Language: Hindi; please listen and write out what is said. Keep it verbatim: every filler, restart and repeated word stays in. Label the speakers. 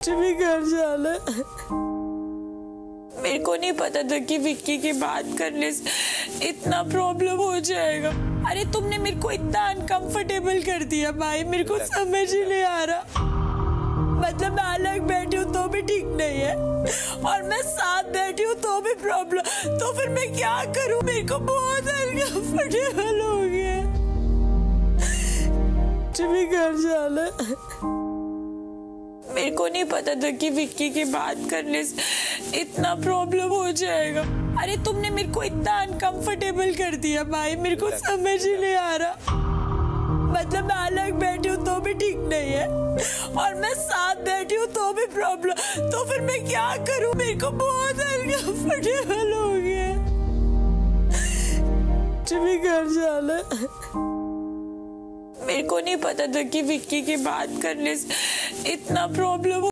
Speaker 1: भी घर जाना। मेरे को नहीं पता था कि विक्की की बात करने से इतना प्रॉब्लम हो जाएगा। अरे तुमने मेरे को इतना अनकंफर्टेबल कर दिया भाई, मेरे को समझ ही नहीं आ रहा। मतलब मैं अलग बैठी हूँ तो भी ठीक नहीं है और मैं साथ बैठी हूँ तो भी प्रॉब्लम। तो फिर मैं क्या करूँ? मेरे को बहुत अनकंफर्टेबल हो गया। भी घर जाना। मेरे को नहीं पता था कि विक्की की बात करने से इतना प्रॉब्लम हो जाएगा। अरे तुमने मेरे को इतना अनकंफर्टेबल कर दिया भाई, मेरे को समझ ही नहीं आ रहा। मतलब मैं अलग बैठी हूँ तो भी ठीक नहीं है और मैं साथ बैठी हूँ तो भी प्रॉब्लम। तो फिर मैं क्या करूँ? मेरे को बहुत अनकंफर्टेबल हो गया। भी घर जाना। मेरे को नहीं पता था कि विक्की की बात करने से इतना प्रॉब्लम